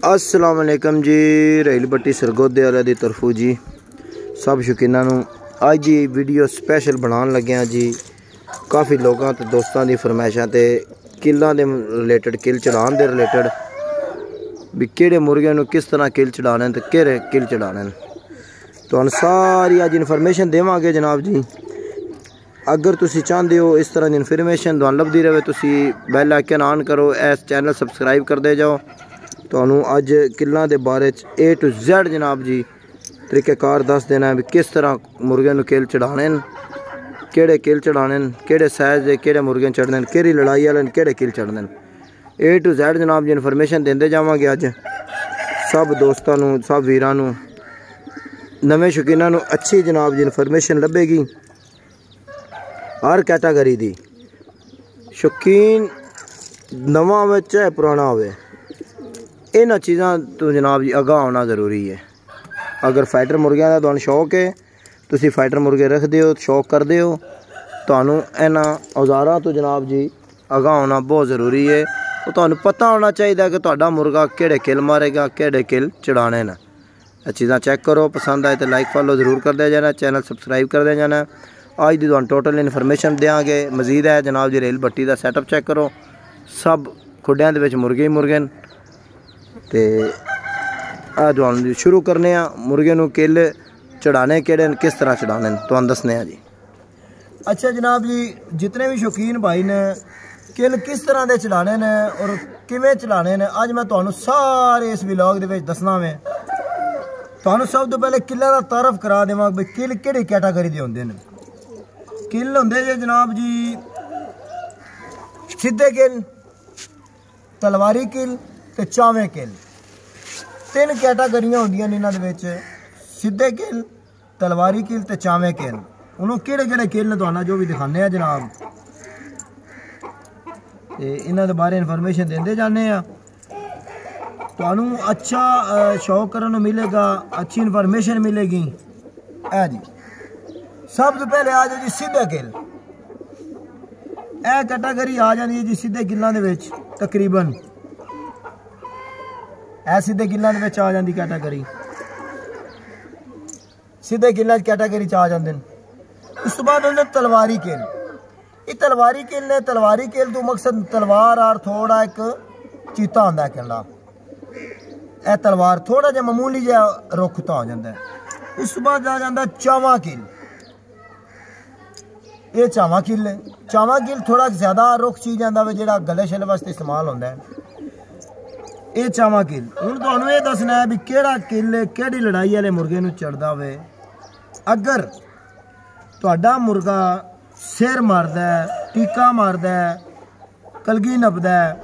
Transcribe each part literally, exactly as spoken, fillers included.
अस्सलाम वालेकुम जी। रेल पट्टी सरगोदे वाले की तरफों जी सब शौकीनों नूं अज की वीडियो स्पैशल बनाने लगे हैं जी। काफ़ी लोगों तो दोस्तों की फरमाइशों ते किलों के रिलेटेड किल चढ़ाने के रिलेटेड भी किहड़े मुर्गे नूं किस तरह किल चढ़ाने तो किहड़े किल चढ़ाने तो सारी अज इन्फॉर्मेशन देवांगे जनाब जी। अगर तुसी चाहते हो इस तरह की इन्फॉर्मेशन तुहानूं लभदी रहे तुसी बैल आइकन ऑन करो, इस चैनल सबसक्राइब करते जाओ। तुहानूं अज किलों के बारे ए टू जैड जनाब जी तरीक़ेकार दस देना है भी किस तरह मुर्गे नूं किल चढ़ाने केड़े किल चढ़ाने केड़े साइज़ के केड़े मुर्गे चढ़ने केड़ी लड़ाई वाले केड़े किल चढ़ने ए टू जैड जनाब जी इन्फॉर्मेशन देंदे जावांगे। अज सब दोस्तों नूं सब वीरां नूं नवे शौकीनां नूं अच्छी जनाब जी इन्फॉर्मेशन लभेगी हर कैटागरी दी। शौकीन नवा होवे चाहे पुराना होवे इन्हां चीज़ां तो जनाब जी आगाह होना ज़रूरी है। अगर फाइटर मुर्गियां दा तुहानूं शौक है तुसी फाइटर मुर्गे रखते हो शौक करते हो तुहानूं इन्हां औज़ारां तो जनाब जी आगाह होना बहुत ज़रूरी है। तो तुहानूं पता होना चाहिए कि तुहाडा मुर्गा किहड़े किल मारेगा किहड़े किल चढ़ाने न। ये चीज़ां चेक करो, पसंद आए तो लाइक फॉलो ज़रूर करते जाना, चैनल सबसक्राइब करते जाना। अज की तुहानूं टोटल इन्फॉर्मेशन देंगे। मजीद है जनाब जी रेल भट्टी का सैटअप चेक करो, सब खुड्डियां दे विच मुर्गे ही मुर्गे न। ते आ तुहानूं शुरू करने आ मुर्गे नूं किल चढ़ाने केड़े न किस तरह चढ़ाने तुहानूं दसने आ जी। अच्छा जनाब जी, जितने भी शौकीन भाई ने किल किस तरह के चढ़ाने ने और किवें चढ़ाने ने अज मैं तुहानूं सारे इस व्लॉग दे विच दसना वे। तुहानूं सब तो पहले किल्लां दा तारफ करा देवां भी किल किहड़ी कैटागरी दे हुंदे ने। किल होंदे जे जनाब जी सीधे किल, तलवारी किल ते चावें किल, तीन कैटागरियां होंदियां ने इन्हां दे विच, सीधे किल, तलवारी किल ते चावें किल। उन्होंने किहड़े किहड़े किल ने तुहानूं जो भी दिखाने आ जनाब ते इन्हां दे बारे इन्फॉर्मेशन देंदे जाने आ। तुहानूं अच्छा शौक करन नूं मिलेगा, अच्छी इन्फॉर्मेशन मिलेगी। है जी सब तो पहले आ जाओ जी सीधे किल। यह कैटागरी आ जाती है जी सीधे किलों के तकरीबन ए सीधे किलों के आ जाती कैटागरी, सीधे किलों कैटागरी आ जाते हैं। उस तो बाद होंगे तलवारी किल। ये तलवारी किल ने तलवारी किल तो मकसद तलवार और थोड़ा एक चीता होंगे किला, यह तलवार थोड़ा जहा मामूली जहा रुख तो हो जाता है। उस तो बाद आ जाता चावा किल। ये चावा किल है, चावा किल थोड़ा ज़्यादा रुख चीज आता है जो गले शले वास्ते इस्तेमाल होता है। ये चावा किल हूँ तुहानूं ये दसना है भी किहड़ा किल किहड़ी लड़ाई वाले मुर्गे नूं चढ़दा होवे। अगर तुहाडा मुर्गा सिर मारदा है, टीका मारदा है, कलगी नपदा है,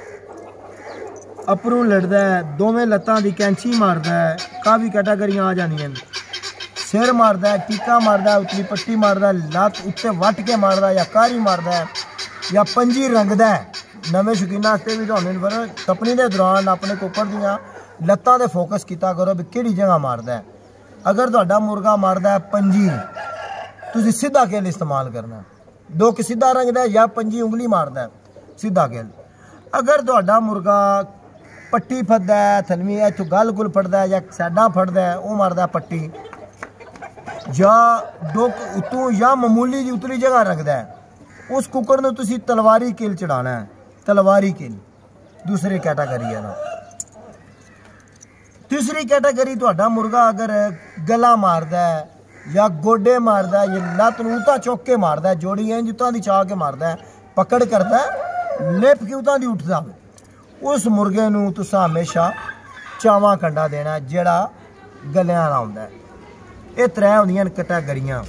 अपरों लड़दा है, दोवें लत्तां दी कैंची मारदा है, काफ़ी कैटागरियां आ जांदियां। सिर मारदा है, टीका मारदा है, उतली पट्टी मारदा है, लत्त उत्ते वट के मारदा है, या कारी मारदा है, या पंजी रंगदा है। नवे शौकीनां वास्ते भी तुहानूं टपनी के दौरान अपने कुक्कड़ दियां लत्तां ते फोकस किया करो भी किहड़ी जगह मारदा है। अगर तुहाडा मुर्गा मारदा है पंजी तुसीं सीधा किल इस्तेमाल करना, दो कि सीधा रंगदा है या पंजी उंगली मारदा है सीधा किल। अगर तुहाडा मुर्गा पट्टी फड़दा है, थलवी इत्थों गल गुल फड़दा है या सैडां फड़दा है वो मारदा है पट्टी, या डोक उतों या मामूली जी उतली जगह रखता है, उस कुक्कड़ नूं तुसीं तलवारी किल चढ़ाना है। तलवारी किल दूसरी कैटागरी है ना। तीसरी कैटागरी तुहाडा मुर्गा अगर गला मारदा है या गोडे मारदा है या लत्त नूं उतां चुक के मारदा है, जोड़ी इंज उतां दी चाह के मारदा है, पकड़ करदा है, लिप के उतां दी उठदा, उस मुर्गे नूं तुसां हमेशा चावां कंडा देना है जिहड़ा गलियां वाला हुंदा है। ये त्रै होंदियां कैटागरियां।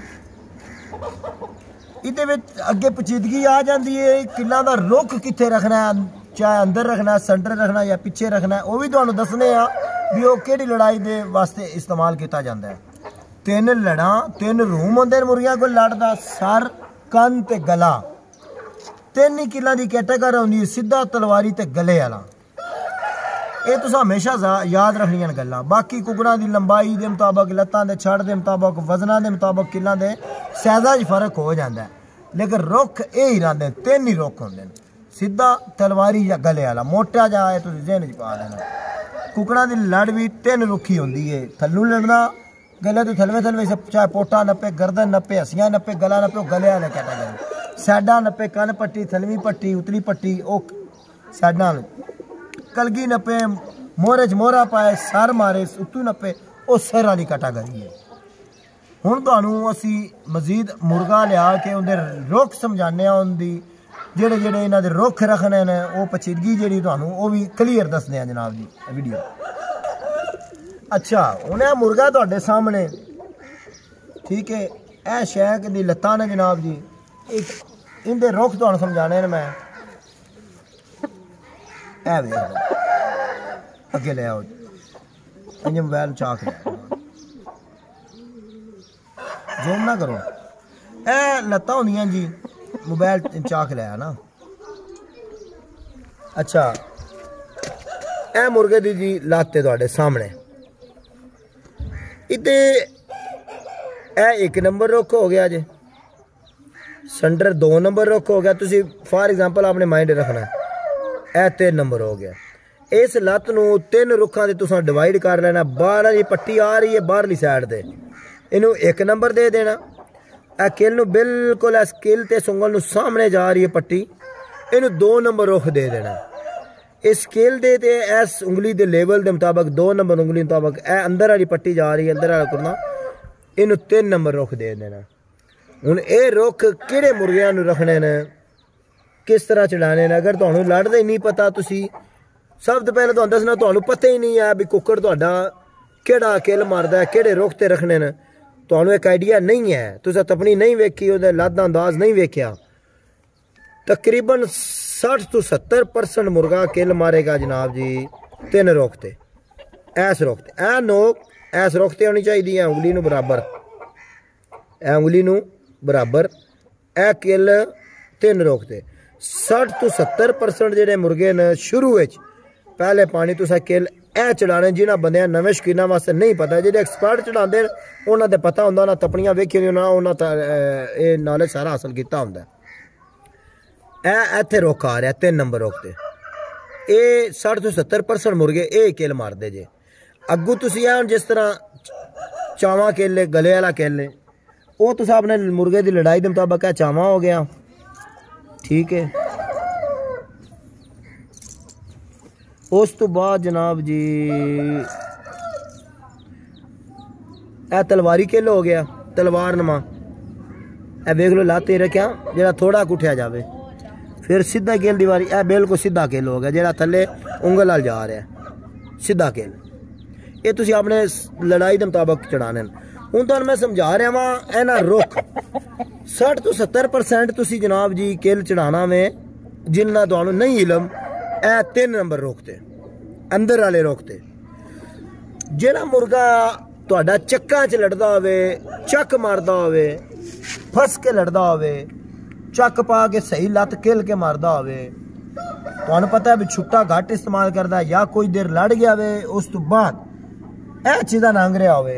इहदे विच अगे पचीदगी आ जाती है किल्लां दा रुख कित्थे रखना है, चाहे अंदर रखना है, सेंटर रखना है या पिछे रखना है, वो भी तुहानूं दसने आ भी वो किहड़ी लड़ाई दे वास्ते इस्तेमाल किया जाता है। तीन लड़ां तीन रूम होंदे ने मुर्गियां कोल, लड़ दा सर कन ते गला, तीन ही किल्लां दी कैटागरी होंदी है, सीधा तलवारी ते गले वाला। ये तुस हमेशा याद रखनियां गल्लां। बाकी कुकड़ां दी लंबाई के मुताबक, लत्तां दे छड़ के मुताबक, वजनां के मुताबक किल्लां दे साइज़ां च फर्क हो जाता है, लेकिन रुख ये ही रहिंदे, तीन ही रुख होंदे। सीधा तलवारी या गले वाला मोटा जा है तो जहन च पा लेना। कुकड़ा की लड़ भी तीन रुखी होंगी है, थल्लू लड़ना गले तो थलवे थलवे से चाहे पोटा नप्पे, गर्दन नप्पे, हसियां नप्पे, गला नप्पे, गले वाले कैटागरी। सैडा नप्पे, कन पट्टी, थलवी पट्टी, उतली पट्टी, ओ सैडा कलगी नप्पे, मोहरे च मोहरा पाए, सर मारे उत्तू नप्पे, वो सिर वाली कैटागरी है। हुण तुहानूं असी मजीद मुर्गा लिया के उनके रुख समझाने उनकी जेड़े जेड़े इन्हां दे रुख रखने ने वो पचीदगी जी तुहानूं वो भी क्लीयर दसदे हैं जनाब जी वीडियो। अच्छा हुण यह मुर्गा तुहाडे सामने ठीक है, यह शैक दी लत्तां ने जनाब जी, एक इनके रुख तुहानूं समझाने ने मैं। ए वेख अगे ले आओ इंज मोबाइल चाक ले जोम ना करो, ए लत्तां होंदियां जी मोबाइल चाक लिया ना। अच्छा ए मुर्गे दी जी लत्त तुहाडे सामने, इते ए एक नंबर रुख हो गया जे, सेंटर दो नंबर रुख हो गया। तुसी फॉर एग्जांपल आपने माइंड रखना ए तीन नंबर हो गया। इस लत्त नूं तीन रुखां दे तुसां डिवाइड कर लेना। बाहर वाली पट्टी आ रही है बाहरली साइड ते, इनू एक नंबर दे देना। ए किल नूं बिल्कुल इस किल ते सुंगल नूं सामने जा रही है पट्टी, इनू दो नंबर रुख दे देना। इस किल दे ते इस उंगली दे लेवल दे मुताबिक दो नंबर उंगली मुताबिक ए अंदर वाली पट्टी जा रही है, अंदर वाला कुरना, इनू तीन नंबर रुख दे देना। हुण ये रुख किहड़े मुर्गियां नूं रखने ने, किस तरह चढ़ाने ने, अगर तुहानूं लड़दे ही नहीं पता, तुसी सब तो पहले तुहानूं दसना तुहानूं पता ही नहीं है भी कुक्कड़ तुहाडा किहड़ा किल मारदा है, किहड़े रुख ते रखने ने, तुहानूं एक आइडिया नहीं है, तुसीं तपनी नहीं वेखी, उहदा लद्द दा अंदाज नहीं वेखिया। तकरीबन साठ तो सत्तर परसेंट मुर्गा किल मारेगा जनाब जी तीन रुख ते, ऐस रुख ते। ऐ नोक ऐस रुख ते होनी चाहिए है उंगली नूं बराबर, ए उंगली नूं बराबर, ए किल तीन रुख ते। साठ तो सत्तर परसेंट जेडे मुर्गे ने शुरू विच पहले पानी तुसा किल ए चढ़ाने, जिन्होंने बंदे नवे शकीना वास्ते नहीं पता, जो एक्सपर्ट चढ़ाते उन्होंने पता होंगे, उन्हें तपनियां वेखी उन्होंने ये नॉलेज सारा हासिल किया होंगे। ए इत्थे रुख आ रहा तीन नंबर रुख ते, ये साठ तो सत्तर परसेंट मुर्गे ये किल मारते जे। अगू तुसी हुण जिस तरह चावा किल गले वाला किल वो तुस अपने मुर्गे की लड़ाई के मुताबिक चावा हो गया, ठीक है। उस तो बाद जनाब जी ए तलवारी किल हो गया, तलवार नमा, ए देख लो लाते रखा जरा थोड़ा कुठिया जाए, फिर सीधा किल दीवारी, ए बिल्कुल सीधा किल हो गया जरा थले उंगल वाल जा रहा है, सीधा किल। ये तुसी अपने लड़ाई के मुताबिक चढ़ाने। हूँ तो मैं समझा रहा वहाँ एना रुख साठ तो सत्तर परसेंट तुसी जनाब जी किल चढ़ाना में, जिन्ना तो नहीं इलम ए तीन नंबर रुख ते, अंदर वाले रुख ते। जेड़ा मुर्गा तुहाडा चक्का च लड़दा होवे, चक मारदा होवे, फस के लड़दा होवे, चक पा के सही लत किल के मारदा होवे, तुहानूं पता है भी छुट्टा घट इस्तेमाल करदा या कोई देर लड़ गया वे, उस तो बाद ए चीज़ा नंग रहा होवे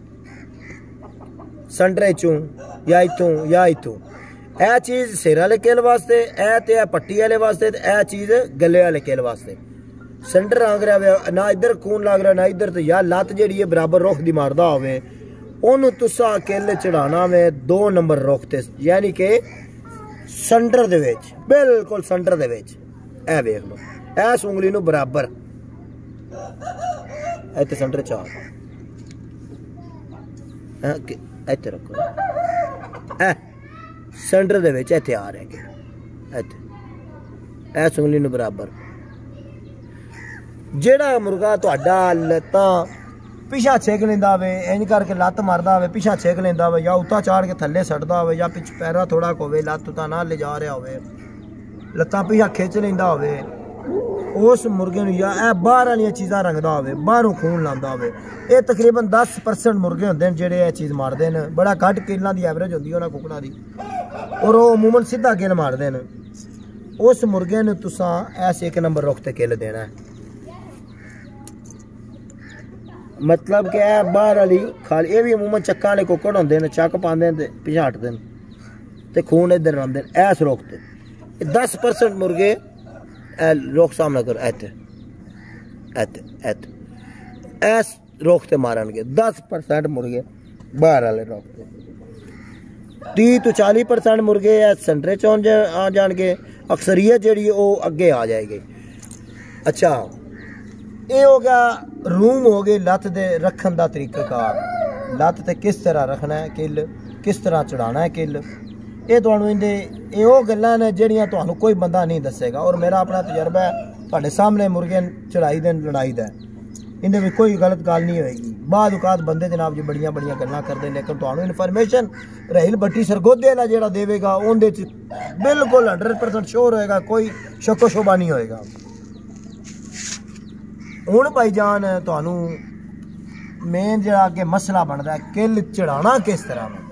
संडरे चूं या इतों या इतों, ए चीज़ सिर वाले किल वास्ते, ए ते पट्टी वाले वास्ते, ए चीज़ गले वाले किल वास्ते। सेंटर आंग रहा ना इधर खून लग रहा ना इधर, तो या लत जी बराबर रुख दी मारदा होवे, ओनू तुसा किल चढ़ाना में दो नंबर रुख ते, यानी कि सेंटर दे विच, बिल्कुल सेंटर दे विच। ए वेख लो ऐस उंगली नू बराबर इत्थे सेंटर च इत्थे रखो, ए सेंटर दे विच इत्थे आ रहा है, इत्थे ऐस उंगली नू बराबर। जेड़ा मुर्गा तुहाडा लत्तां पिछा छेक लेंदा होवे, इंज करके लत्त मारदा होवे, पिछा छेक लेंदा होवे, या उत्ता चाड़ के थल्ले सटदा होवे, या पिछ पैरा थोड़ा होवे, लत्त उता ना ले जा रहा होवे, लत्तां पिछा खिंच लेंदा होवे, उस मुर्गे नूं या ए बाहर वाली चीज़ां रंगदा होवे, बाहरों खून लांदा होवे। ये तकरीबन दस परसेंट मुर्गे होंदे ने जेड़े ये चीज़ मारदे ने, बड़ा घट किल्लां दी एवरेज होंदी है उन्हां कुकड़ां दी, और वो अमूमन सीधा किल मारदे ने। उस मुर्गे नूं तुसां ऐसे एक नंबर रुख ते किल देना है, मतलब कि ए बाहर वाली खाली, ये भी अमूमन चक्का वाले कुक्कड़ होंदे ने, चक पांदे ने पिछा हटदे ने ते खून इधर लांदे ने, ऐस रुख ते। दस परसेंट मुर्गे रुख सामना करो, इत्थे इत्थे इत्थे इस रुख से मारनगे। दस परसेंट मुर्गे बाहर वाले रुख से, तीह तो चाली परसेंट मुर्गे सेंटरे च आ जाएंगे, अक्सरीयत जी अगे आ जाएगी। अच्छा, ये हो गया रूम हो गई लत्त दे रखन का तरीकाकार, लत्त ते किस तरह रखना है किल, किस तरह चढ़ाना है किल, ये तुहानू इंदे ये वो गल्लां ने जिहड़ियां तुहानू कोई बंदा नहीं दसेगा। और मेरा अपना तजर्बा है, तुहाडे सामने मुर्गे चढ़ाई दे लड़ाई दा, इंदे में कोई गलत गल नहीं होएगी। बाद औकात बंदे जनाब जी बड़ियां बड़ियां गल्लां करदे, लेकिन तुहानू इन्फॉर्मेशन राहिल भट्टी सरगोधे वाला जिहड़ा देवेगा उहदे च बिल्कुल हंड्रेड परसेंट श्योर होएगा, कोई शक्को शोभा नहीं होएगा। हुण भाईजान तुहानू मेन जिहड़ा अगे मसला बनदा है किल चढ़ाना किस तरह में।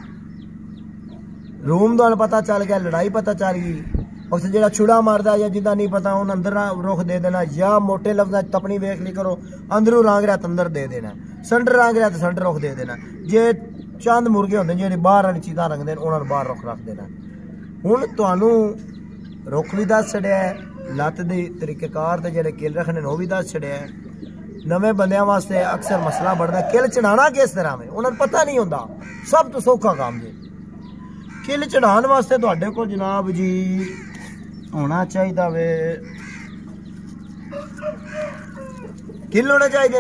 रूम तुहानू पता चल गया, लड़ाई पता चल गई, उस जो छुड़ा मारदा या जिदा नहीं पता उन्हें अंदर रुख दे देना, या मोटे लफ्जा तपनी वेख ली करो अंदरों रांग रहा तो अंदर दे देना, संडर रांग रहा तो संडर रुख दे देना। जे चंद मुर्गे होंगे जो बाहर वाली चीज़ा रखते हैं उन्होंने बाहर रुख रख देना। हुण तुहानू रुख भी दस छड़िया है, लत्त दी तरीकेकार ते जेहड़े किल रखने वो भी दस छड़िया है। नवे बंदियां वास्ते अक्सर मसला बढ़ता किल चढ़ाना किस तरह में, उन्हें पता नहीं होंदा। सब तो सौखा काम जी किल चढ़ाने वास्ते तुहाडे कोल जनाब जी होना चाहिए वे किल होने चाहिए।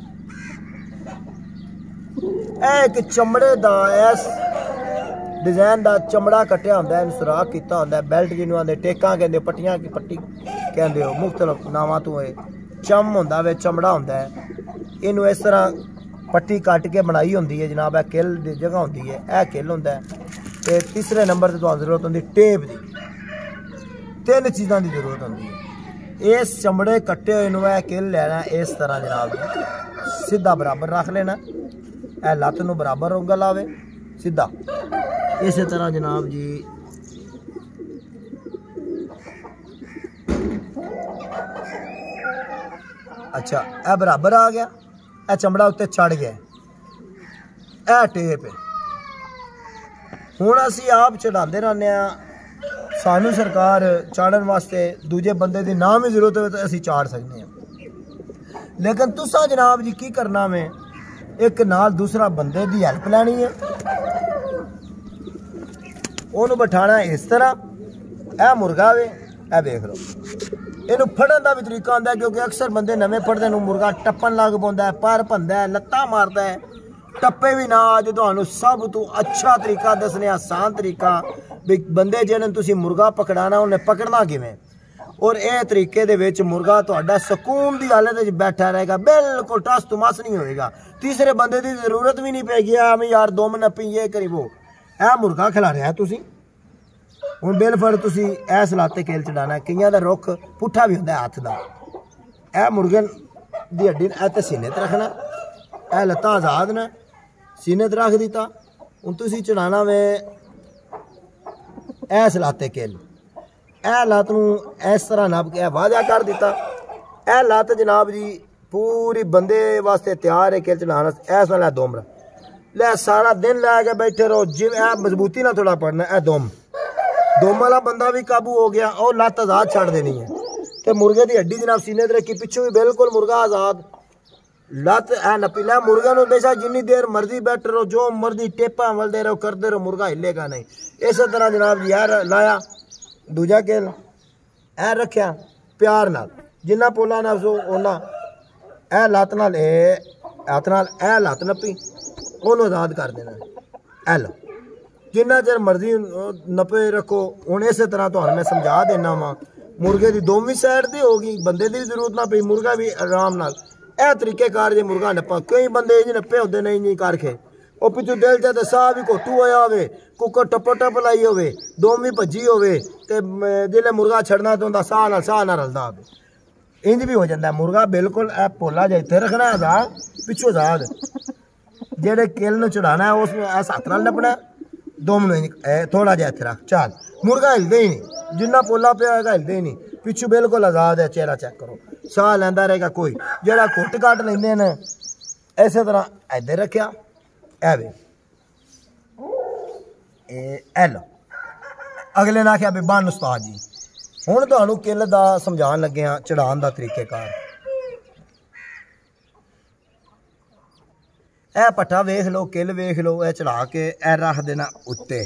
एक चमड़े का इस डिजाइन का चमड़ा कटिया होंदा है, सुराख किया होंदा है, बेल्ट जिन्हों आते टेका कहते, पट्टियां की पट्टी कहते हो, मुख्तलिफ नावां तो है। चम होंदा वे चमड़ा होंदा है, इनू इस तरह पट्टी कट के बनाई होंदी है जनाब, किल की जगह होंदी है, यह किल होंदा है। ते तीसरे नंबर से तुहानू जरूरत होंदी टेप की, तीन चीज़ों की जरूरत होंदी है। इस चमड़े कट्टे हुए नूं यह किल लेना इस तरह जनाब सीधा बराबर रख लेना, यह लत्त नूं बराबर उंगल आवे सीधा, इस तरह जनाब जी अच्छा यह बराबर आ गया, यह चमड़ा उत्ते चढ़ गया, यह टेप है। हुण असीं आप चढ़ाते रहने, सानू सरकार चाड़न वास्ते दूजे बंदे की ना भी जरूरत हो तो असीं चाड़ सकते हैं, लेकिन तुसा जनाब जी की करना में एक नाल दूसरा बंदे की हेल्प लैनी है, उन्होंने बिठाना इस तरह, यह मुर्गा वे यह देख लो, इनू फड़न का भी तरीका होंदा है, क्योंकि अक्सर बंदे नवे फड़ते मुर्गा टप्पन लग पाता है, पर भंदा है, लत्तां मारता है, टप्पे भी ना। अज तुहानू सब तो अच्छा तरीका दसने, आसान तरीका भी बंदे जिन्हें तुसीं मुर्गा पकड़ाना उन्हें पकड़ना किवें, और यह तरीके दे विच मुर्गा तुहाडा सकून की हालत में बैठा रहेगा, बिल्कुल टस तुमस नहीं होएगा, तीसरे बंदे की जरूरत भी नहीं पेगी हमें यार दो मिनट नप्पी ये करी वो। यह मुर्गा खिला रहा तुसीं हुण बिल फड़ तुसीं इस लाते किल चढ़ाना, कईयां दा रुख पुट्ठा भी होंदा हत्थ दा, यह मुर्गे दी हड्डी ए ते सीने ते रखना, यह लत्तां आज़ाद ने सीने ते रख दिता। हुण तुसीं चढ़ाना वे इस लाते किल, यह लत्त नूं इस तरह नप के वाधा कर दिता, यह लत्त जनाब जी पूरी बंदे वास्ते तैयार है किल चढ़ाना। इस वाला दुम लै सारा दिन लैके बैठे रहो, जिवें यह मजबूती ना थोड़ा पड़ना, यह दुम दुम वाला बंदा भी काबू हो गया और लत्त आज़ाद छड़ देनी है, तो मुर्गे की हड्डी जनाब सीने ते रखी, पिछों भी बिल्कुल मुर्गा आज़ाद, लत्त ए नपी लै। मुर्गे नूं बेशक जिन्नी देर मर्जी बैठे रहो, जो मर्जी टेपा मलते रहो, करते रहो, मुर्गा हिलेगा नहीं। इस तरह जनाब जी यार लाया दूजा किल, ए रखिया प्यार नाल, जिन्ना पोला नफसो उन्ना, ए लत्त नाल ए हत्थ नाल ए लत्त नपी उन्होंने आज़ाद कर देना, ए लो जिन्ना चर मर्जी नपे रखो। हुण इस तरह तो मैं समझा देना वा, मुर्गे की दोवीं साइड से होगी, बंदे की भी जरूरत ना पई, मुर्गा भी आराम नाल यह तरीकेकार जे मुर्गा नप्पा। कई बंदे इंज नप्पे होंदे नहीं नहीं करके, वो पिछू दिल च साह भी घोटू होया होवे, कुकर टप्पो टप लाई होवे, दोवीं भज्जी होवे, ते जिसले मुर्गा छड़ना तो उनका साह नाल साह ना रलदा होवे, इंज भी हो जाता है। मुर्गा बिल्कुल ए पोला जा इत्थे रखना आज़ाद, पिछू आज़ाद, जेड़े किल नूं चढ़ाना है उसमें इस हत्थ नाल नप्पना, दो मिनट थोड़ा जिहा इत्थे रख, चल मुर्गा हिलदे ही नहीं, जिन्ना पोला पिया होगा हिलदे ही नहीं, पिछू बिल्कुल आज़ाद है। चेहरा चेक करो, साह लैंदा रहेगा कोई, जेड़ा घुट घट लेंदे ने इस तरह इधर रखिया, ए वे ए लो। अगले ने आख्या भी बन उस्ताद जी, हुण तुहानू किल दा समझाण लगे हाँ चढ़ाण दा तरीकेकार। ਇਹ ਪੱਠਾ ਵੇਖ ਲਓ, ਕਿੱਲ ਵੇਖ ਲਓ, ਇਹ ਚੜਾ ਕੇ ਇਹ ਰੱਖ ਦੇਣਾ ਉੱਤੇ।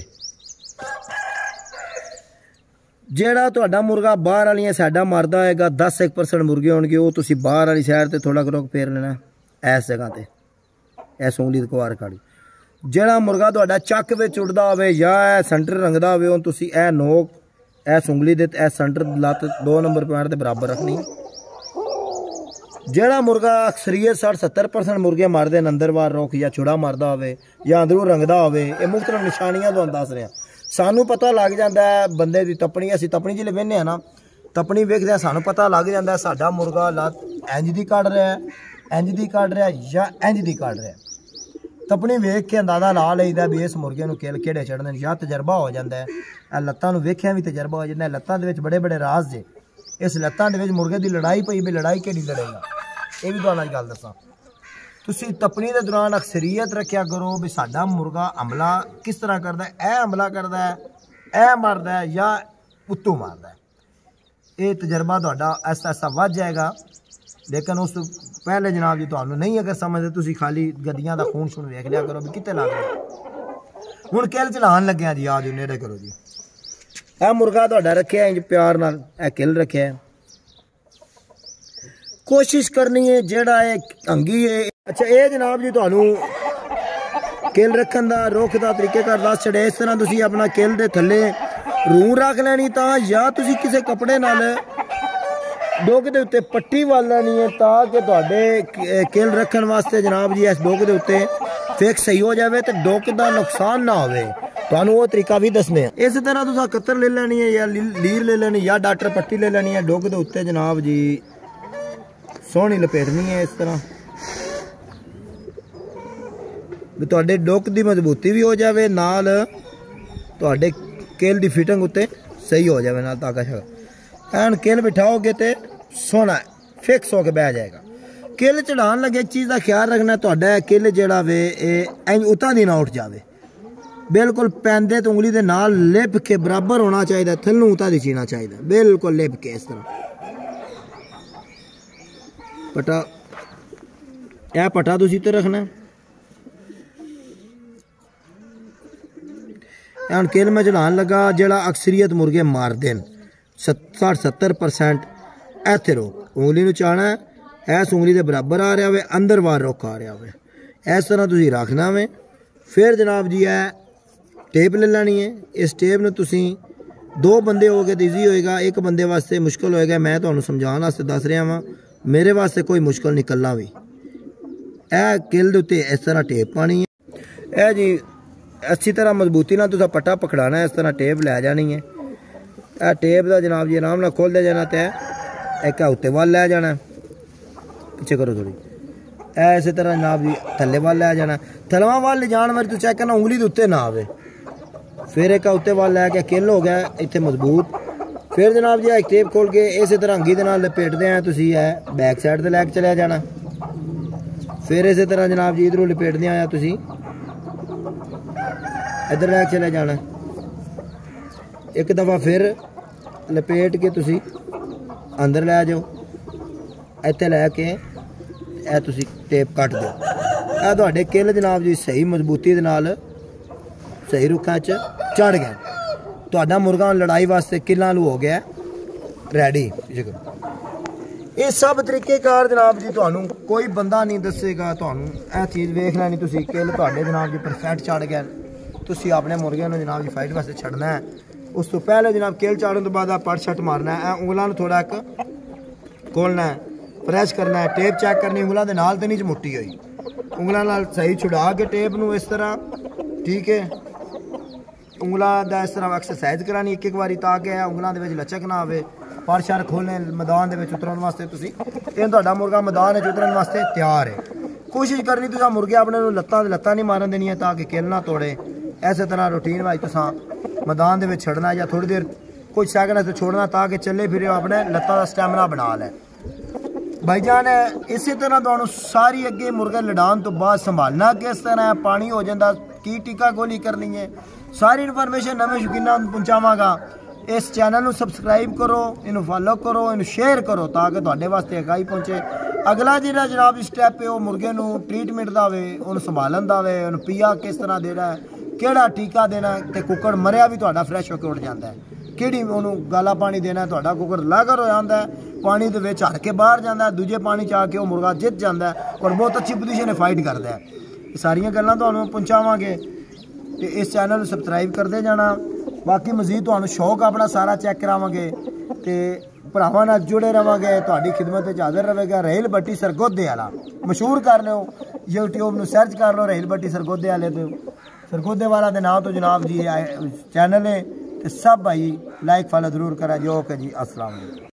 ਜਿਹੜਾ ਤੁਹਾਡਾ ਮੁਰਗਾ ਬਾਹਰ ਵਾਲੀਆਂ ਸਾਈਡਾਂ ਮਾਰਦਾ ਹੋਏਗਾ ਦਸ ਇੱਕ ਪਰਸੈਂਟ ਮੁਰਗੇ ਹੋਣਗੇ, ਉਹ ਤੁਸੀਂ ਬਾਹਰ ਵਾਲੀ ਸਾਈਡ ਤੇ ਥੋੜਾ ਕਰੋ ਫੇਰ ਲੈਣਾ ਇਸ ਜਗ੍ਹਾ ਤੇ, ਇਹ ਉਂਗਲੀ ਕੁਆਰ ਕਾੜੀ। ਜਿਹੜਾ ਮੁਰਗਾ ਤੁਹਾਡਾ ਚੱਕ ਵਿੱਚ ਉੱਡਦਾ ਹੋਵੇ ਜਾਂ ਇਹ ਸੈਂਟਰ ਰੰਗਦਾ ਹੋਵੇ, ਉਹ ਤੁਸੀਂ ਇਹ ਨੋਕ ਇਸ ਉਂਗਲੀ ਦੇ ਇਹ ਸੈਂਟਰ ਲੱਤ ਦੋ ਨੰਬਰ ਪੁਆਇੰਟ ਦੇ ਬਰਾਬਰ ਰੱਖਣੀ। ਜਿਹੜਾ ਮੁਰਗਾ ਅਕਸਰੀਅਤ ਸੱਠ ਸੱਤਰ ਪਰਸੈਂਟ ਮੁਰਗੇ ਮਾਰਦੇ ਨੇ ਅੰਦਰ ਬਾਹਰ ਰੋਕ ਜਾਂ ਛੁੜਾ ਮਾਰਦਾ ਹੋਵੇ ਜਾਂ ਅੰਦਰੋਂ ਰੰਗਦਾ ਹੋਵੇ, ਇਹ ਮੁਖਤਲਿਫ ਨਿਸ਼ਾਨੀਆਂ ਤੁਹਾਨੂੰ ਦੱਸ ਰਿਹਾ। ਸਾਨੂੰ ਪਤਾ ਲੱਗ ਜਾਂਦਾ ਹੈ ਬੰਦੇ ਦੀ ਤਪਣੀ, ਅਸੀਂ ਤਪਣੀ ਜਿਹੜੇ ਵੇਖਦੇ ਹਾਂ ਨਾ, ਤਪਣੀ ਵੇਖਦੇ ਹਾਂ ਸਾਨੂੰ ਪਤਾ ਲੱਗ ਜਾਂਦਾ ਸਾਡਾ ਮੁਰਗਾ ਲੱਤ ਇੰਜ ਦੀ ਕੱਢ ਰਿਹਾ, ਇੰਜ ਦੀ ਕੱਢ ਰਿਹਾ ਜਾਂ ਇੰਜ ਦੀ ਕੱਢ ਰਿਹਾ। ਤਪਣੀ ਵੇਖ ਕੇ ਅੰਦਾਜ਼ਾ ਲਾ ਲਈਦਾ ਵੀ ਇਸ ਮੁਰਗੇ ਨੂੰ ਕਿੱਲ ਕਿਹੜੇ ਚੜ੍ਹਦੇ ਨੇ, ਜਾਂ ਤਜਰਬਾ ਹੋ ਜਾਂਦਾ ਹੈ। ਇਹ ਲੱਤਾਂ ਨੂੰ ਵੇਖਿਆ ਵੀ ਤਜਰਬਾ ਹੋ ਜਾਂਦਾ। ਲੱਤਾਂ ਦੇ ਵਿੱਚ ਬੜੇ ਬੜੇ ਰਾਜ਼ ਜੇ, ਇਸ ਲੱਤਾਂ ਦੇ ਵਿੱਚ ਮੁਰਗੇ ਦੀ ਲੜਾਈ ਪਈ ਵੀ ਲੜਾਈ ਕਿਹੜੀ ਲੜੇਗਾ, ਇਹ ਵੀ ਤੁਹਾਨੂੰ ਅੱਜ ਗੱਲ ਦੱਸਾਂ। ਤੁਸੀਂ ਤਪਣੀ ਦੇ ਦੌਰਾਨ ਅਕਸਰੀਅਤ ਰੱਖਿਆ ਕਰੋ ਵੀ ਸਾਡਾ ਮੁਰਗਾ ਹਮਲਾ ਕਿਸ ਤਰ੍ਹਾਂ ਕਰਦਾ, ਇਹ ਹਮਲਾ ਕਰਦਾ ਹੈ, ਇਹ ਮਾਰਦਾ ਹੈ ਜਾਂ ਉੱਤੋਂ ਮਾਰਦਾ ਹੈ। ਇਹ ਤਜਰਬਾ ਤੁਹਾਡਾ ਐਸਾ ਐਸਾ ਵੱਧ ਜਾਏਗਾ। ਲੇਕਿਨ ਉਸ ਤੋਂ ਪਹਿਲੇ ਜਨਾਬ ਜੀ ਤੁਹਾਨੂੰ ਨਹੀਂ ਅਗਰ ਸਮਝਦੇ, ਤੁਸੀਂ ਖਾਲੀ ਗੱਡੀਆਂ ਦਾ ਖੂਨ ਸ਼ੂਨ ਵੇਖ ਲਿਆ ਕਰੋ ਵੀ ਕਿੱਥੇ ਲੱਗ ਰਿਹਾ। ਹੁਣ ਕਿੱਲ ਚਲਾਉਣ ਲੱਗਿਆ ਜੀ, ਆ ਜੋ ਨੇੜੇ ਕਰੋ ਜੀ। ਇਹ ਮੁਰਗਾ ਤੁਹਾਡਾ ਰੱਖਿਆ ਇੰਜ ਪਿਆਰ ਨਾਲ, ਇਹ ਕਿੱਲ ਰੱਖਿਆ। ਕੋਸ਼ਿਸ਼ ਕਰਨੀ ਹੈ ਜਿਹੜਾ ਇਹ ਅੰਗੀ ਹੈ। ਅੱਛਾ ਇਹ ਜਨਾਬ ਜੀ ਤੁਹਾਨੂੰ ਕਿੱਲ ਰੱਖਣ ਦਾ ਰੁੱਖ ਦਾ ਤਰੀਕੇਕਾਰ ਦੱਸ ਛੜਿਆ। ਇਸ ਤਰ੍ਹਾਂ ਤੁਸੀਂ ਆਪਣਾ ਕਿੱਲ ਦੇ ਥੱਲੇ ਰੂੰ ਰੱਖ ਲੈਣੀ, ਤਾਂ ਜਾਂ ਤੁਸੀਂ ਕਿਸੇ ਕੱਪੜੇ ਨਾਲ ਡੋਕ ਦੇ ਉੱਤੇ ਪੱਟੀ ਵਾਲ ਲੈਣੀ ਹੈ, ਤਾਂ ਕਿ ਤੁਹਾਡੇ ਕਿੱਲ ਰੱਖਣ ਵਾਸਤੇ ਜਨਾਬ ਜੀ ਇਸ ਡੋਕ ਦੇ ਉੱਤੇ ਫਿਕਸ ਸਹੀ ਹੋ ਜਾਵੇ ਤੇ ਡੋਕ ਦਾ ਨੁਕਸਾਨ ਨਾ ਹੋਵੇ। ਤੁਹਾਨੂੰ ਉਹ ਤਰੀਕਾ ਵੀ ਦੱਸਨੇ ਆ। ਇਸ ਤਰ੍ਹਾਂ ਤੁਸੀਂ ਕਤਰ ਲੈ ਲੈਣੀ ਹੈ ਜਾਂ ਲੀਰ ਲੈ ਲੈਣੀ ਜਾਂ ਡਾਕਟਰ ਪੱਟੀ ਲੈ ਲੈਣੀ ਹੈ। ਡੋਕ ਦੇ ਉੱਤੇ ਜਨਾਬ ਜੀ ਸੋਹਣੀ ਲਪੇਟਣੀ ਹੈ ਇਸ ਤਰ੍ਹਾਂ ਵੀ ਤੁਹਾਡੇ ਡੋਕ ਦੀ ਮਜ਼ਬੂਤੀ ਵੀ ਹੋ ਜਾਵੇ, ਨਾਲ ਤੁਹਾਡੇ ਕਿੱਲ ਦੀ ਫਿਟਿੰਗ ਉੱਤੇ ਸਹੀ ਹੋ ਜਾਵੇ, ਨਾਲ ਤਾਕਤ ਹੈ। ਐਨ ਕਿੱਲ ਬਿਠਾਓਗੇ ਤੇ ਸੋਹਣਾ ਫਿਕਸ ਹੋ ਕੇ ਬਹਿ ਜਾਏਗਾ। ਕਿੱਲ ਚੜਾਉਣ ਲੱਗੇ ਇੱਕ ਚੀਜ਼ ਦਾ ਖਿਆਲ ਰੱਖਣਾ, ਤੁਹਾਡਾ ਕਿੱਲ ਜਿਹੜਾ ਵੇ ਇਹ ਇੰਜ ਉਤਾਂ ਦੀ ਨਾ ਉੱਠ ਜਾਵੇ, ਬਿਲਕੁਲ ਪੈਂਦੇ ਤੇ ਉਂਗਲੀ ਦੇ ਨਾਲ ਲਿਪ ਕੇ ਬਰਾਬਰ ਹੋਣਾ ਚਾਹੀਦਾ, ਥੱਲੋਂ ਉਤਾਂ ਦੀ ਚੀਣਾ ਚਾਹੀਦਾ, ਬਿਲਕੁਲ ਲਿਪ ਕੇ ਇਸ ਤਰ੍ਹਾਂ। ਪਟਾ ਇਹ ਪਟਾ ਤੁਸੀਂ ਤੇ ਰੱਖਣਾ। ਹੁਣ ਕਿੱਲ ਮੈਂ ਚੜਾਉਣ ਲੱਗਾ, ਜਿਹੜਾ ਅਕਸਰੀਅਤ ਮੁਰਗੇ ਮਾਰਦੇ ਨੇ ਸੱਠ ਸੱਤਰ ਪਰਸੈਂਟ ਇੱਥੇ ਰੋਕ ਉਂਗਲੀ ਨੂੰ ਚਾਹਣਾ, ਇਸ ਉਂਗਲੀ ਦੇ ਬਰਾਬਰ ਆ ਰਿਹਾ ਹੋਵੇ, ਅੰਦਰ ਬਾਹਰ ਰੁੱਖ ਆ ਰਿਹਾ ਹੋਵੇ, ਇਸ ਤਰ੍ਹਾਂ ਤੁਸੀਂ ਰੱਖਣਾ ਵੇ। ਫਿਰ ਜਨਾਬ ਜੀ ਇਹ ਟੇਪ ਲੈ ਲੈਣੀ ਹੈ। ਇਸ ਟੇਪ ਨੂੰ ਤੁਸੀਂ ਦੋ ਬੰਦੇ ਹੋ ਗਏ ਤਾਂ ਈਜ਼ੀ ਹੋਏਗਾ, ਇੱਕ ਬੰਦੇ ਵਾਸਤੇ ਮੁਸ਼ਕਲ ਹੋਏਗਾ। ਮੈਂ ਤੁਹਾਨੂੰ ਸਮਝਾਉਣ ਵਾਸਤੇ ਦੱਸ ਰਿਹਾ ਵਾਂ, ਮੇਰੇ ਵਾਸਤੇ ਕੋਈ ਮੁਸ਼ਕਲ ਨਹੀਂ, ਕੱਲਾ ਵੀ। ਇਹ ਕਿੱਲ ਦੇ ਉੱਤੇ ਇਸ ਤਰ੍ਹਾਂ ਟੇਪ ਪਾਣੀ ਹੈ। ਇਹ ਜੀ ਅੱਛੀ ਤਰ੍ਹਾਂ ਮਜ਼ਬੂਤੀ ਨਾਲ ਤੁਸੀਂ ਪੱਟਾ ਪਕੜਾਣਾ, ਇਸ ਤਰ੍ਹਾਂ ਟੇਪ ਲੈ ਜਾਣੀ ਹੈ। ਇਹ ਟੇਪ ਦਾ ਜਨਾਬ ਜੀ ਆਰਾਮ ਨਾਲ ਖੋਲ੍ਹਦੇ ਜਾਣਾ ਤੇ ਇੱਕ ਉੱਤੇ ਵੱਲ ਲੈ ਜਾਣਾ, ਪਿੱਛੇ ਕਰੋ ਥੋੜੀ, ਇਹ ਇਸੇ ਤਰ੍ਹਾਂ ਜਨਾਬ ਜੀ ਥੱਲੇ ਵੱਲ ਲੈ ਜਾਣਾ। ਥਲਵਾਂ ਵੱਲ ਜਾਣ ਵਾਰੀ ਤੁਸੀਂ ਚੈੱਕ ਕਰਨਾ ਉਂਗਲੀ ਦੇ ਉੱਤੇ ਨਾ ਆਵੇ। ਫਿਰ ਇੱਕ ਉੱਤੇ ਵੱਲ ਲੈ ਕੇ ਕਿੱਲ ਹੋ ਗਿਆ ਇੱਥੇ ਮਜ਼ਬੂਤ। ਫਿਰ ਜਨਾਬ ਜੀ ਇੱਕ ਟੇਪ ਖੋਲ ਕੇ ਇਸੇ ਤਰ੍ਹਾਂ ਅੰਗੀ ਦੇ ਨਾਲ ਲਪੇਟਦੇ ਆ, ਤੁਸੀਂ ਇਹ ਬੈਕ ਸਾਈਡ ਤੇ ਲੈ ਕੇ ਚਲਿਆ ਜਾਣਾ। ਫਿਰ ਇਸੇ ਤਰ੍ਹਾਂ ਜਨਾਬ ਜੀ ਇਧਰੋਂ ਲਪੇਟਦੇ ਆਇਆ, ਤੁਸੀਂ ਇੱਧਰ ਲੈ ਕੇ ਚਲੇ ਜਾਣਾ। ਇੱਕ ਦਫਾ ਫਿਰ ਲਪੇਟ ਕੇ ਤੁਸੀਂ ਅੰਦਰ ਲੈ ਜਾਓ, ਇੱਥੇ ਲੈ ਕੇ ਇਹ ਤੁਸੀਂ ਟੇਪ ਕੱਟ ਦਿਓ। ਇਹ ਤੁਹਾਡੇ ਕਿੱਲ ਜਨਾਬ ਜੀ ਸਹੀ ਮਜ਼ਬੂਤੀ ਦੇ ਨਾਲ ਸਹੀ ਰੁੱਖਾਂ 'ਚ ਚੜ ਗਿਆ। ਤੁਹਾਡਾ ਮੁਰਗਾ ਲੜਾਈ ਵਾਸਤੇ ਕਿੱਲਾਂ ਨੂੰ ਹੋ ਗਿਆ ਰੈਡੀ। ਇਹ ਸਭ ਤਰੀਕੇਕਾਰ ਜਨਾਬ ਜੀ ਤੁਹਾਨੂੰ ਕੋਈ ਬੰਦਾ ਨਹੀਂ ਦੱਸੇਗਾ, ਤੁਹਾਨੂੰ ਇਹ ਚੀਜ਼ ਵੇਖ ਲੈਣੀ। ਤੁਸੀਂ ਕਿੱਲ ਤੁਹਾਡੇ ਜਨਾਬ ਜੀ ਪਰਫੈਕਟ ਚੜ ਗਿਆ, ਤੁਸੀਂ ਆਪਣੇ ਮੁਰਗਿਆਂ ਨੂੰ ਜਨਾਬ ਜੀ ਫਾਈਟ ਵਾਸਤੇ ਛੱਡਣਾ ਹੈ। ਉਸ ਤੋਂ ਪਹਿਲੇ ਜਨਾਬ ਕਿੱਲ ਚਾੜਨ ਤੋਂ ਬਾਅਦ ਆ ਪੱਟ ਛੱਟ ਮਾਰਨਾ ਹੈ। ਉਂਗਲਾਂ ਨੂੰ ਥੋੜਾ ਇੱਕ ਖੋਲਣਾ ਹੈ, ਪ੍ਰੈਸ ਕਰਨਾ ਹੈ, ਟੇਪ ਚੈੱਕ ਕਰਨੀ ਉਂਗਲਾਂ ਦੇ ਨਾਲ ਤੇ ਨਹੀਂ ਚਮੁੱਟੀ ਹੋਈ। ਉਂਗਲਾਂ ਨਾਲ ਸਹੀ ਛੁਡਾ ਕੇ ਟੇਪ ਨੂੰ ਇਸ ਤਰ੍ਹਾਂ, ਠੀਕ ਹੈ। ਉਂਗਲਾਂ ਦਾ ਇਸ ਤਰ੍ਹਾਂ ਐਕਸਰਸਾਈਜ਼ ਕਰਾਣੀ ਇੱਕ ਇੱਕ ਵਾਰੀ, ਤਾਂ ਕਿ ਉਂਗਲਾਂ ਦੇ ਵਿੱਚ ਲਚਕ ਨਾ ਆਵੇ। ਪੱਟ ਛੱਟ ਖੋਲ੍ਹਣੇ ਮੈਦਾਨ ਦੇ ਵਿੱਚ ਉਤਰਨ ਵਾਸਤੇ, ਤੁਸੀਂ ਇਹ ਤੁਹਾਡਾ ਮੁਰਗਾ ਮੈਦਾਨ ਵਿੱਚ ਉਤਰਨ ਵਾਸਤੇ ਤਿਆਰ ਹੈ। ਕੋਸ਼ਿਸ਼ ਕਰਨੀ ਤੁਸੀਂ ਮੁਰਗੇ ਆਪਣੇ ਨੂੰ ਲੱਤਾਂ ਲੱਤਾਂ ਨਹੀਂ ਮਾਰਨ ਦੇਣੀਆਂ, ਤਾਂ ਕਿ ਕਿੱਲ ਨਾ ਤੋੜੇ। ਇਸੇ ਤਰ੍ਹਾਂ ਰੂਟੀਨ ਵਾਈਜ਼ ਤੁਸੀਂ मैदान दे विच छड़ना या थोड़ी देर कुछ सैकंड से छोड़ना ताकि चले फिरे अपने लत्तां दा स्टैमिना बना ले। भाईजान इसी तरह तुहानू सारी अगे मुर्गे लड़ान तो बाद संभालना किस तरह है, पानी हो जाता की टीका गोली करनी है, सारी इन्फॉर्मेशन नवे शौकीनां नूं पहुंचावांगा। इस चैनल ਨੂੰ ਸਬਸਕ੍ਰਾਈਬ ਕਰੋ, ਇਹਨੂੰ ਫਾਲੋ ਕਰੋ, ਇਹਨੂੰ ਸ਼ੇਅਰ ਕਰੋ ਤਾਂ ਕਿ ਤੁਹਾਡੇ ਵਾਸਤੇ ਅਗਾਈ ਪਹੁੰਚੇ। ਅਗਲਾ ਜਿਹੜਾ ਜਨਾਬ ਸਟੈਪ ਹੈ ਉਹ ਮੁਰਗੇ ਨੂੰ ਟ੍ਰੀਟਮੈਂਟ ਦਾ ਵੇ, ਉਹਨੂੰ ਸੰਭਾਲਣ ਦਾ ਵੇ, ਉਹਨੂੰ ਪੀਆ ਕਿਸ ਤਰ੍ਹਾਂ ਦੇਣਾ, ਕਿਹੜਾ ਟੀਕਾ ਦੇਣਾ, ਤੇ ਕੁੱਕੜ ਮਰਿਆ ਵੀ ਤੁਹਾਡਾ ਫਰੈਸ਼ ਹੋ ਕੇ ਉੱਡ ਜਾਂਦਾ ਹੈ। ਕਿਹੜੀ ਉਹਨੂੰ ਗਾਲਾ ਪਾਣੀ ਦੇਣਾ, ਤੁਹਾਡਾ ਕੁੱਕੜ ਲਾਗਰ ਹੋ ਜਾਂਦਾ, ਪਾਣੀ ਦੇ ਵਿੱਚ ਹਟ ਕੇ ਬਾਹਰ ਜਾਂਦਾ, ਦੂਜੇ ਪਾਣੀ 'ਚ ਆ ਕੇ ਉਹ ਮੁਰਗਾ ਜਿੱਤ ਜਾਂਦਾ ਔਰ ਬਹੁਤ ਅੱਛੀ ਪੋਜੀਸ਼ਨ 'ਤੇ ਫਾਈਟ ਕਰਦਾ ਹੈ। ਇਹ ਸਾਰੀਆਂ ਗੱਲਾਂ ਤੁਹਾਨੂੰ ਪਹੁੰਚਾਵਾਂਗੇ ਤੇ ਇਸ ਚੈਨਲ ਨੂੰ ਸਬਸਕ੍ਰਾਈਬ ਕਰਦੇ ਜਾਣਾ। ਬਾਕੀ ਮਜ਼ੀਦ ਤੁਹਾਨੂੰ ਸ਼ੌਕ ਆਪਣਾ ਸਾਰਾ ਚੈੱਕ ਕਰਾਵਾਂਗੇ ਤੇ ਭਰਾਵਾਂ ਨਾਲ ਜੁੜੇ ਰਵਾਂਗੇ, ਤੁਹਾਡੀ ਖਿਦਮਤ ਵਿੱਚ ਹਾਜ਼ਰ ਰਹੇਗਾ। ਰਹੀਲ ਭੱਟੀ ਸਰਗੋਧੇ ਵਾਲਾ ਮਸ਼ਹੂਰ ਕਰ ਲਿਓ, YouTube ਨੂੰ ਸਰਚ ਕਰ ਲਓ ਰਹੀਲ ਭੱਟੀ ਸਰਗੋਧੇ ਵਾਲੇ ਤੋਂ, ਸਰਗੋਧੇ वाला के नाम तो जनाब जी चैनल है। तो सब भाई लाइक फॉलो जरूर करा जी। ओके जी, अस्सलाम वालेकुम।